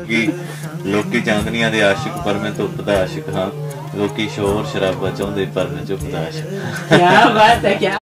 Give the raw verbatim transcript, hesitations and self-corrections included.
लोकी लोकी चांदनिया दे आशिक पर मैं धुप दा आशिक हाँ। लोकी शोर शराबा चाहुंदे पर मैं चुप दा आशिक। क्या बात है, क्या